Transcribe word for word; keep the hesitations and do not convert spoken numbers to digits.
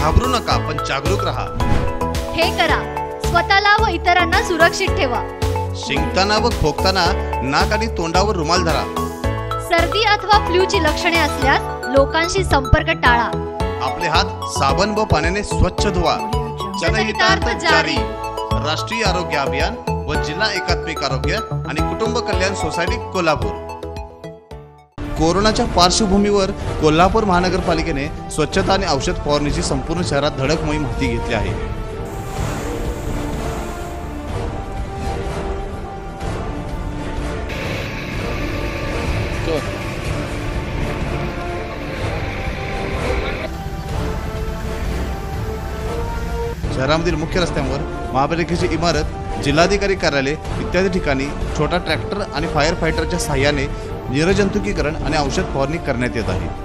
घाबरू नका, पण जागरूक राहा. हे करा, स्वतःला व इतरांना सुरक्षित ठेवा. शिंकताना व खोकताना नाक आणि तोंडावर रुमाल धरा. सर्दी अथवा फ्लूची लक्षणे असल्यास लोकांशी संपर्क टाळा. आपले हात साबण व पाण्याने स्वच्छ धुवा. जनहितार्थ जारी. राष्ट्रीय आरोग्य अभियान व जिल्हा एकात्मिक आरोग्य आणि कुटुंब कल्याण सोसायटी कोल्हापूर. कोरोनाच्या पार्श्वभूमीवर कोल्हापूर महानगरपालिकेने स्वच्छता आणि औषध फवारणीची संपूर्ण शहरात धडक मोहीम हाती घेतली आहे. शहरामधील मुख्य रस्त्यांवर, महापालिकेची इमारत, जिल्हाधिकारी कार्यालय इत्यादी ठिकाणी छोटा ट्रॅक्टर आणि फायर फायटरच्या साहाय्याने निर्जंतुकीकरण आणि औषध फवारणी करण्यात येत आहे.